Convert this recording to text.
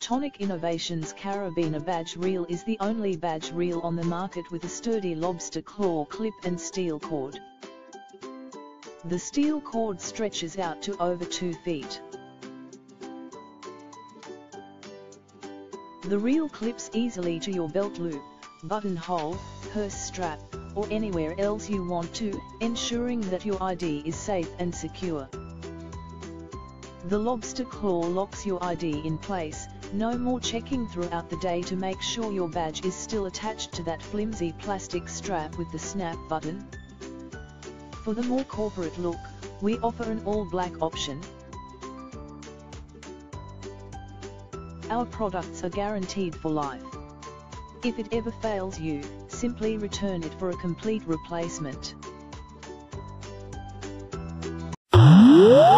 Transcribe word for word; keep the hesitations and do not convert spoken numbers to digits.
Tonic Innovations Carabiner Badge Reel is the only badge reel on the market with a sturdy lobster claw clip and steel cord. The steel cord stretches out to over two feet. The reel clips easily to your belt loop, buttonhole, purse strap, or anywhere else you want to, ensuring that your I D is safe and secure. The lobster claw locks your I D in place. No more checking throughout the day to make sure your badge is still attached to that flimsy plastic strap with the snap button. For the more corporate look, we offer an all-black option. Our products are guaranteed for life. If it ever fails you, simply return it for a complete replacement.